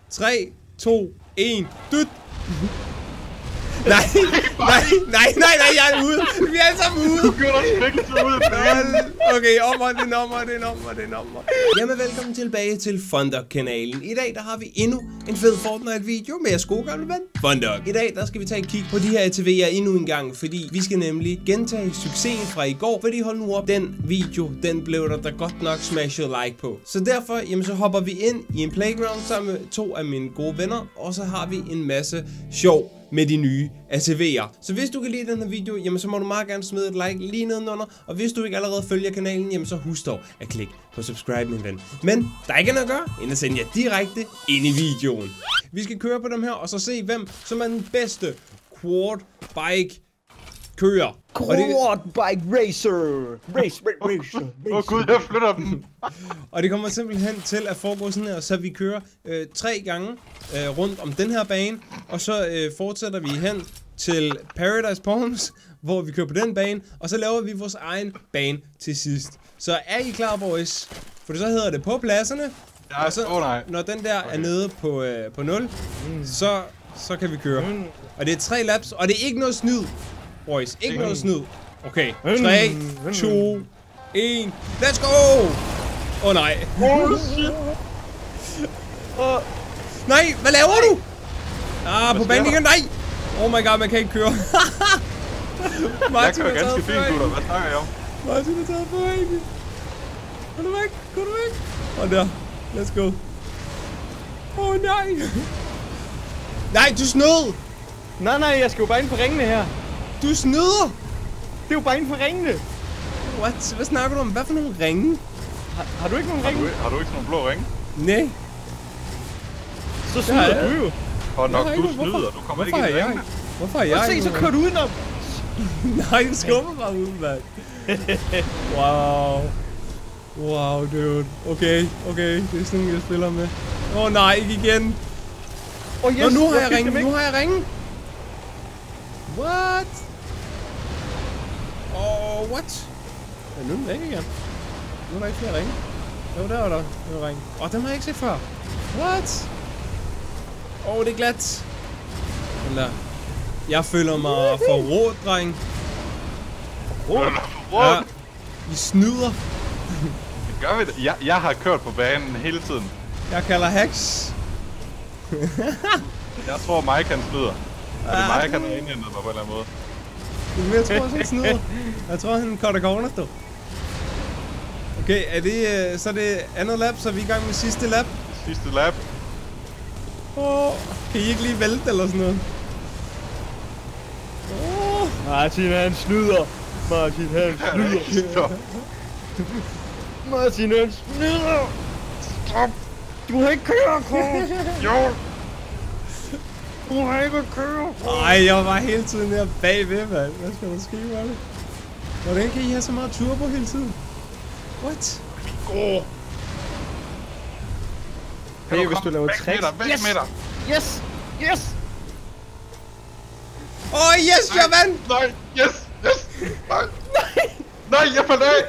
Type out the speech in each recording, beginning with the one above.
3, 2, 1. Dut. Nej, jeg er ude. Vi er alle sammen ude. Du gjorde dig virkelig så ud af banen. Okay, det er nummer. Jamen, velkommen tilbage til Fundog-kanalen. I dag, der har vi endnu en fed Fortnite-video med jeres gode gamle ven, Fundog. I dag, der skal vi tage et kig på de her ATV'er endnu en gang, fordi vi skal nemlig gentage succesen fra i går. Fordi hold nu op, den video, den blev der godt nok smashet like på. Så derfor, jamen, så hopper vi ind i en playground sammen med 2 af mine gode venner, og så har vi en masse sjov med de nye ATV'er. Så hvis du kan lide den her video, jamen så må du meget gerne smide et like lige nedenunder. Og hvis du ikke allerede følger kanalen, jamen så husk dog at klikke på subscribe, min ven. Men der er ikke noget at gøre, end at sende jer direkte ind i videoen. Vi skal køre på dem her, og så se hvem som er den bedste quad bike kører. Quad bike racer. Racer. Åh gud, jeg flytter dem. Og det kommer simpelthen til at foregå sådan her, så vi kører 3 gange rundt om den her bane, og så fortsætter vi hen til Paradise Palms, hvor vi kører på den bane, og så laver vi vores egen bane til sidst. Så er I klar, boys? For så hedder det på pladserne, Ja, og så når den der er nede på 0, så kan vi køre. Og det er 3 laps, og det er ikke noget snyd, boys. Ikke noget snyd. Okay, 3, 2, 1, let's go! Åh nej. Oh shit. Nej, hvad laver du? På banen igen, nej! Oh my god, man kan ikke køre. Jeg kører ganske fint, gutter. Hvad snakker jeg om? Martin er taget på banen. Gå du væk. Og der, let's go. Nej. Nej, du snød! Nej, jeg skal jo bare ind på ringene her. Du snyder! Det er jo bare ind på ringene. What? Hvad snakker du om? Hvad for nogle ringe? Har du ikke nogen ringe? Har du ikke sådan nogle blå ringe? Nej. Så snyder du jo. Og nok du snyder, du kommer ikke ind i ringene. Hvorfor er jeg? Se, så kører du udenom. Nej, du skubber bare ud, mand. Wow, dude. Okay. Det er sådan, jeg spiller med. Nej, ikke igen. Yes, nå, nu har jeg ringen. What? What? Ja, nu er den væk igen. Nu er der ikke flere ringe. Jo, der var der en ring. Dem har jeg ikke set før. What? Det er glat. Den der. Jeg føler mig forrådt, dreng. Ja, I snyder. Gør vi det? Jeg har kørt på banen hele tiden. Jeg kalder hacks. Jeg tror Mike han snyder. Fordi Mike han har indhentet mig på en eller anden måde. Jeg tror også han snyder. Jeg tror han cutter corners dog. Okay, er det så er det andet lap, så er vi i gang med sidste lap. Sidste lap. Kan I ikke lige vælte eller sådan noget? Martin han snyder. Stop. Du har ikke kørekort. Jo. Du har ikke kørekort. Ej, jeg var hele tiden her bagved, mand. Hvad skal der ske, mand? Hvordan kan I have så meget turbo hele tiden? What? Hey, hvis du laver tricks. Væk med dig. Yes. Yes, jeg vandt! Nej, yes. Nej, jeg faldt af.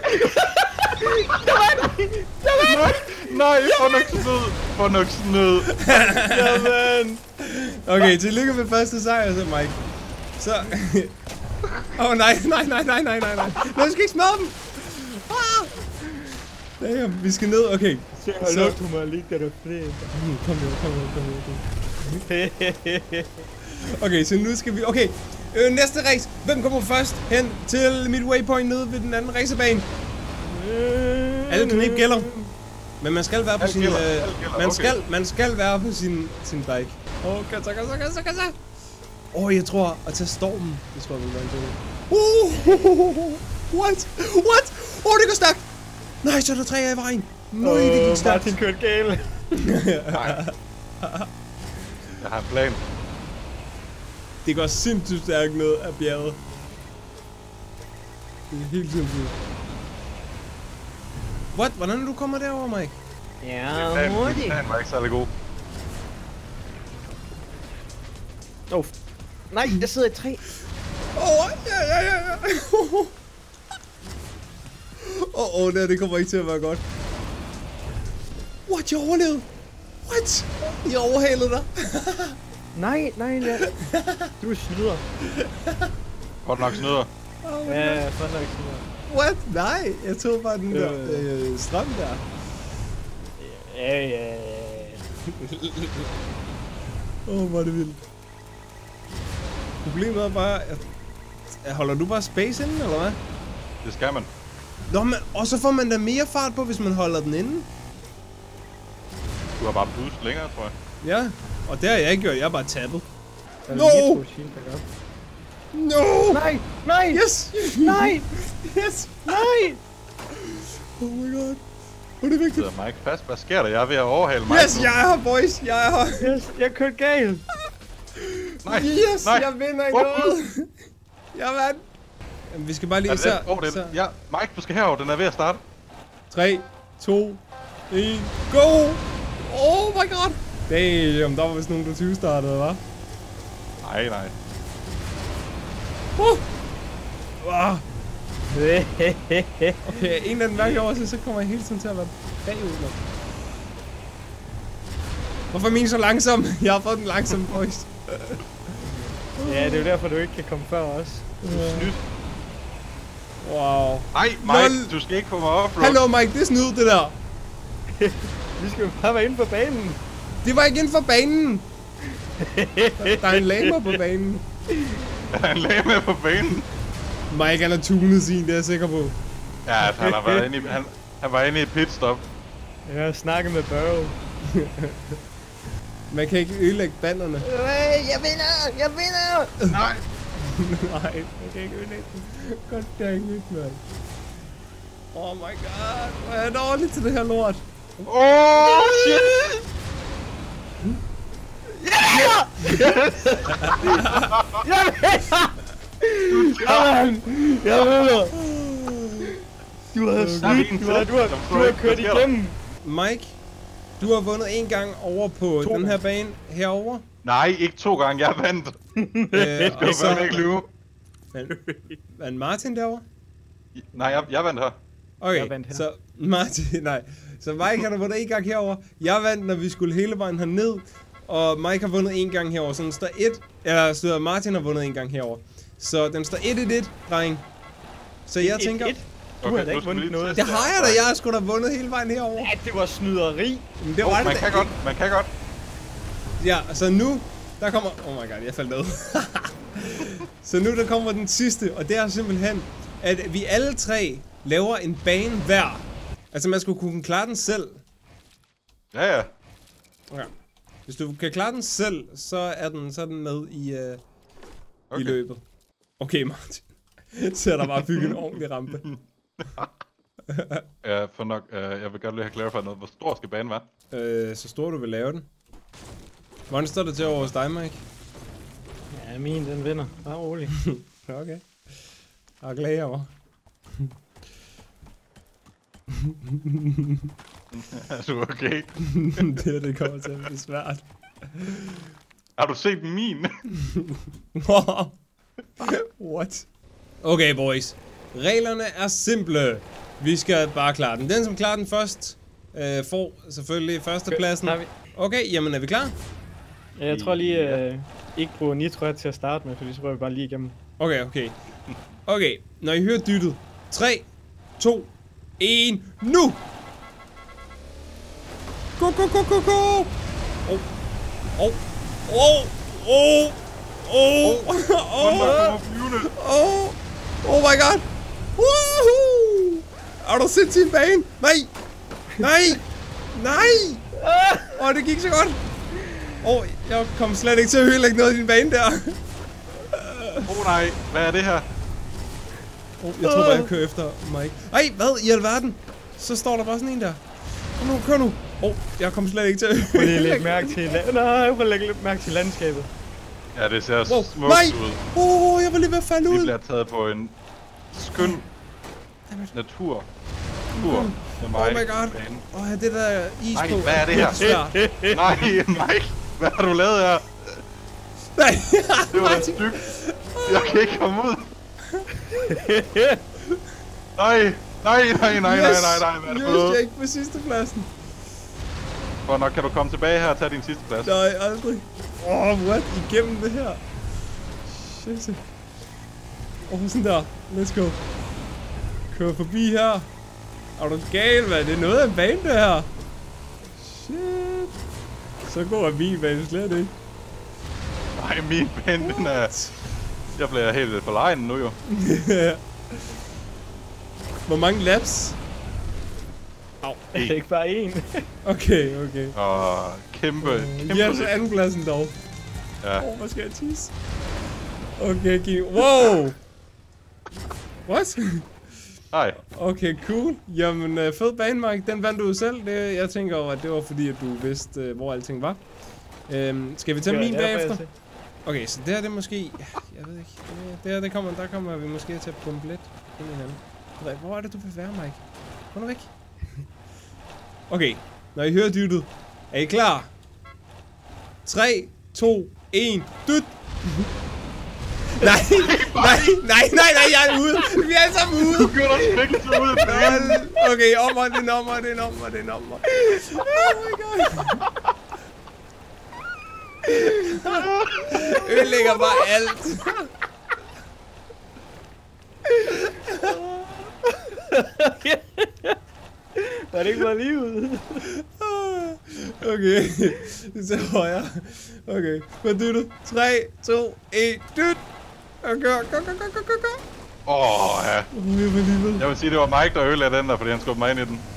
Nej, for nok snød. Jamen. Okay, tillykke med første sejr, så Mike. Så... nej. Nej, du skal ikke smadre dem! Damn, vi skal ned, okay. Så du må ligge der fred. Kom her. Okay, så nu skal vi... Okay, næste race. Hvem kommer først hen til mit waypoint nede ved den anden racerbane? Alle knep gælder. Men man skal være på sin... Man skal være på sin bike. Kassa. Jeg tror at tage stormen. Det tror jeg vil være en god. What? Det går stærkt. Nej, så er der 3 af i vejen. Nej, det gik stærkt. Martin kørte galt. Jeg har en plan. Det går sindssygt stærkt ned af bjerget. Det er helt simpelt. What? Hvordan du kommer derover, Mike? Ja, hurtigt. Den var ikke særlig god. Nej, jeg sidder i 3. Ja. Det kommer ikke til at være godt. What? Jeg overlevede. What? Jeg overhalede dig. Nej, du er snyder. Godt nok snyder. Ja, godt nok snyder. What? Nej, jeg tog bare den der strøm der. Ja. Hvor er det vildt. Problemet er bare, at holder du bare space inden, eller hvad? Det skal man. Nå, men, og så får man da mere fart på, hvis man holder den inde. Du har bare boost længere, tror jeg. Ja, og det har jeg ikke gjort, jeg har bare tappet. No! No! Nej! Yes! Nej! Yes! Nej! Oh my god. Hvor er det vigtigt? Sidder Mike fast? Hvad sker der? Jeg er ved at overhale Mike. Yes, jeg er her, boys! Jeg er her! Yes, jeg kørte galt! Nej! Yes, Nej. jeg vinder i noget! Jeg vandt! Jamen, vi skal bare lige så... Ja, Mike, du skal herover. Den er ved at starte. 3, 2, 1, go! Oh my god! Damn, der var vist nogen, der 20 startede, hva'? Nej. Okay, en af den mærke over, så kommer jeg hele tiden til at være bagud. Hvorfor er min så langsom? Jeg har fået den langsomme, boys. Ja, det er jo derfor, du ikke kan komme før os. Snydt. Wow. Nej, Mike, du skal ikke få mig offroad. Hallo, Mike, det er snyd, det der. Vi skal jo bare være inde på banen. Det var ikke inden for banen. Der er en lamer på banen. Der er en lame på banen. Mike, han har tunet sin, det er jeg sikker på. Ja, han har været inde i, han var inde i et pitstop. Jeg har snakket med Børge. Man kan ikke ødelægge banderne. Jeg vinder! Nej. Nej, man kan ikke ødelægge dem. God dang it, man. Oh my god, hvor er jeg dårlig til det her lort. Oh shit! Jeg vinder! Du har snydt, du har kørt igennem. Mike, du har vundet en gang over på den her bane herover. Nej, ikke 2 gange, jeg vandt. Og så ikke lyve. Vandt Martin derovre? Nej, jeg vandt her. Okay, Jeg vandt her. så Martin, nej. Så Mike har vundet en gang herover. Jeg vandt, når vi skulle hele vejen herned. Og Mike har vundet en gang herover. Så den står 1. Eller så Martin har vundet en gang herover. Så den står 1-1, dreng. Så jeg tænker... Du har da ikke vundet noget. Det har jeg da, jeg har sgu da vundet hele vejen herover. Ja, det var snyderi. Men det var det man da. kan godt, man kan godt. Ja, så nu, der kommer... Oh my god, jeg faldt ned. Så nu der kommer den sidste, og det er simpelthen, at vi alle tre laver en bane hver. Altså man skulle kunne klare den selv. Ja. Okay. Hvis du kan klare den selv, så er den med i løbet. Okay, Martin. Så er der bare bygget en ordentlig rampe. Ja, for nok, jeg vil godt lige have clarified noget. Hvor stor skal banen være? Så stor du vil lave den. Hvordan står det til over hos dig, Mike? Ja, min den vinder. Bare rolig. Okay. Jeg er glad over. Er du okay? det kommer til at blive svært. Har du set min? What? Okay, boys. Reglerne er simple. Vi skal bare klare den. Den, som klarer den først, får selvfølgelig førstepladsen. Okay, jamen er vi klar? Jeg tror lige, ikke bruge nitro til at starte med, for så prøver vi bare lige igennem. Okay. Okay, når I hører dyttet. 3, 2, 1, nu! Go! Oh my god! Woohoo! Er du set sin bane? Nej! Det gik så godt! Jeg kom slet ikke til at ødelægge noget i din bane der. Nej, hvad er det her? Jeg tror bare, jeg kører efter Mike. Ej, hvad i alverden? Så står der bare sådan en der. Kør nu. Jeg kom slet ikke til at ødelægge. Prøv lige at lægge mærke til landskabet. Ja, det ser smukt Nej! ud. Jeg var lige ved at falde ud. Vi bliver taget på en skøn natur. Med mig. Oh my god. Det der is Nej, på. hvad er det her? Nej, Mike. Hvad har du lavet her? Nej, Det var da stygt. Jeg kan ikke komme ud. Nej, hvad er det for noget? Jeg gik på sidste pladsen. For nok kan du komme tilbage her og tage din sidste plads. Nej, aldrig. What? Igennem det her? Shit. Sådan der. Let's go. Kør forbi her. Er du gal, mand? Det er noget af en bane, det her. Shit. Så går min bane slet ikke. Nej, min bane, den er... Jeg bliver helt forlegen nu, jo. Hvor mange laps? Au. Det er ikke bare én. Okay. Kæmpe. Ja, så andenpladsen dog. Ja. Hvor skal jeg tisse? Okay, wow! What? Nej. Okay, cool. Jamen, fed bane, Mike. Den vandt du selv. Jeg tænker over, at det var fordi, at du vidste, hvor alting var. Skal vi tage min bagefter? Okay, så det her, det er måske... Jeg ved ikke. Der kommer vi måske til at pumpe lidt ind i hinanden. Hvor er det, du vil være, Mike? Gå nu væk. Okay, når I hører dyttet, er I klar? 3, 2, 1, dyt! Nej, jeg er ude! Vi er alle sammen ude! Du gør dig virkelig så ude! Okay, det er nummer. Oh my god! Ødelægger bare alt! Var det ikke bare lige ude? Okay, det er højere. Okay, hvad dytter? 3, 2, 1, dyt! Go. Ja. Jeg vil sige, det var Mike, der ødelagde den der, fordi han skubbede mig ind i den.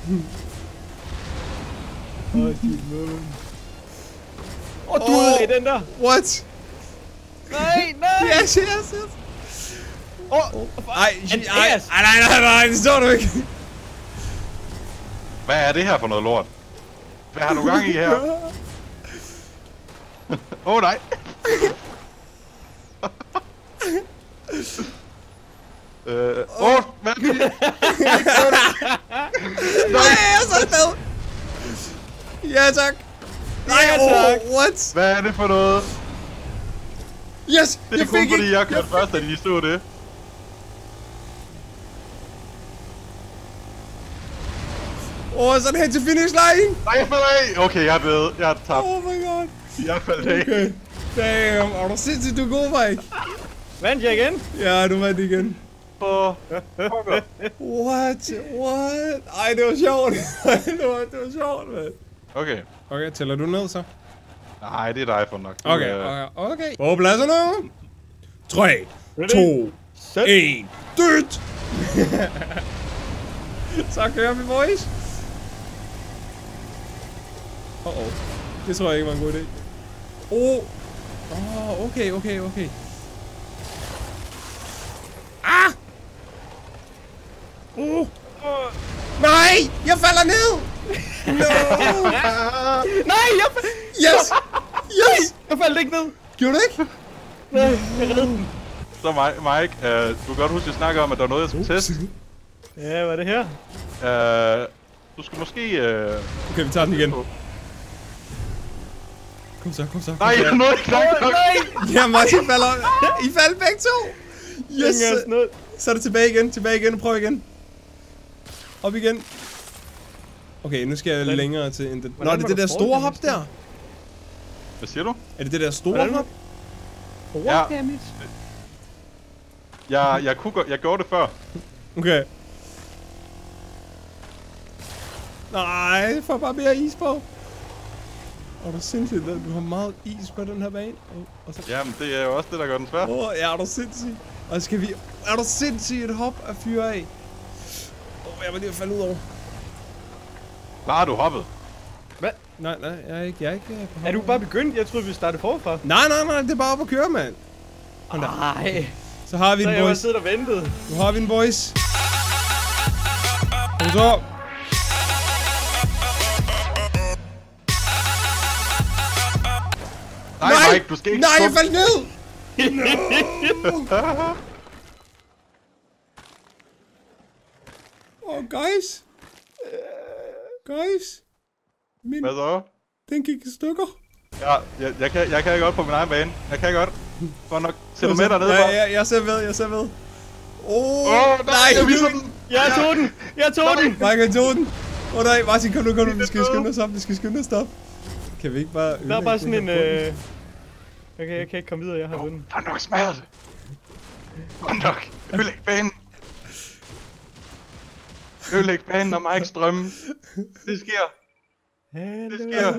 Du ødelagde den der! What? Nej! Yes! Nej, det står du ikke! Hvad er det her for noget lort? Hvad har du gang i her? Nej! Hvad? Nej, jeg er så glad! Ja, tak! Nej, what? Hvad er det for noget? Yes! Det er kun fordi jeg kørte først, at I så det. Så hen til finish line! Nej, jeg falder af! Okay, jeg er død. Jeg har tabt. Oh my god. Jeg faldt af. Okay. Damn, er du sindssygt, du er god, Mike? Vandt jeg igen? Ja, du vandt igen. What? Ej, det var sjovt. det var sjovt, mand. Okay, tæller du ned så? Nej, det er dig for nok. Okay. På pladserne. 3, 2, 1, dyt! Så kører vi, boys. Det tror jeg ikke var en god idé. Okay. Nej! Jeg falder ned! No! Nej, Yes! Jeg faldt ikke ned! Gjorde du ikke? Nej, jeg reddede den. Så Mike, du kan godt huske, at jeg snakker om, at der er noget, jeg skal teste. Ja, hvad er det her? Du skal måske... Okay, vi tager den igen. Kom så. Nej, jeg nåede ikke nok. Ja, Martin falder. I faldt begge to. Yes. Så er det tilbage igen og prøv igen. Op igen. Okay, nu skal jeg længere til end det. Nå, er det det der store hop der? Hvad siger du? Er det det der store hop? Ja. Jeg gjorde det før. Okay. Nej, jeg får bare mere is på. Det er sindssygt, at du har meget is på den her bane. Jamen, det er jo også det, der gør den svær. Ja, er du sindssygt. Og skal vi... Er du sindssygt et hop at fyre af? Jeg var lige at falde ud over. Bare du hoppet. Hvad? Nej, jeg er ikke Er du bare begyndt? Jeg troede, vi startede forfra. Nej, det er bare op at køre, mand. Nej. Så har vi en boys. Så jeg var siddet og ventet. Nu har vi en boys. Kom så. Nej, Mike, du skal ikke... Nej, jeg faldt ned! No! Guys. Hvad så? Den gik i stykker. Ja, jeg kan godt på min egen bane. Jeg kan godt. Godt nok. Ser du med dernede? Ja, jeg ser ved. Nej, jeg viser den. Jeg tog den. Michael tog den. Nej, Martin, kom nu. Vi skal skynde os op. Kan vi ikke bare Der er bare sådan en... Okay, jeg kan ikke komme videre, jeg har vundet. Der er nok smadret det. Fondok, ødelæg banen. Ødelæg banen og Mike's drømme. Det sker. Det sker.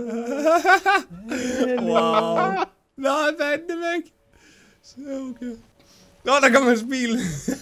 Wow. Nej, banen er væk. Så okay. Nå, der kommer hans bil.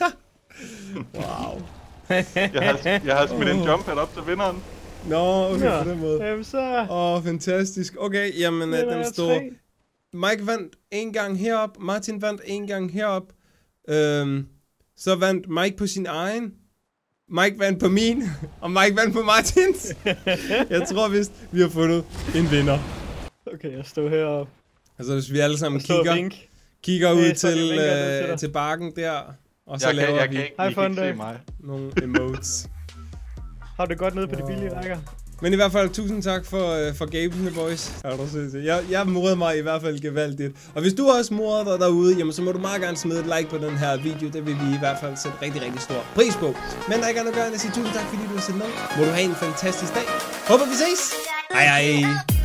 Wow. Jeg har smidt en jump pad op til vinderen. Nå, okay, på den måde. Jamen så... Fantastisk. Okay, jamen, den står... Mike vandt en gang herop, Martin vandt en gang herop. Så vandt Mike på sin egen. Mike vandt på min, og Mike vandt på Martins. Jeg tror vist, vi har fundet en vinder. Okay, jeg står heroppe. Altså hvis vi alle sammen kigger ud til bakken der, og så laver vi nogle emotes. Har du godt nede på de billige rækker? Men i hvert fald, tusind tak for gamesene, boys. Jeg morede mig i hvert fald gevaldigt. Og hvis du også morede dig derude, jamen, så må du meget gerne smide et like på den her video. Det vil vi i hvert fald sætte rigtig, rigtig stor pris på. Men der er ikke andet at gøre end at sige tusind tak, fordi du har set med. Må du have en fantastisk dag. Håber vi ses. Hej hej.